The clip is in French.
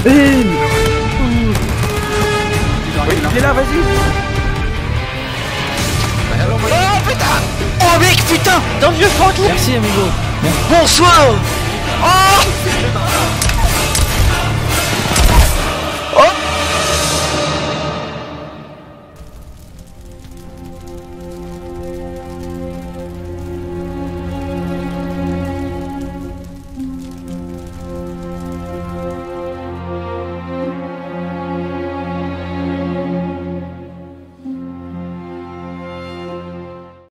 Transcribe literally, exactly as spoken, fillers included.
Il est là, vas-y. Oh putain. Oh mec, putain. Dans le vieux Franklin. Merci amigo. Bonsoir. Oh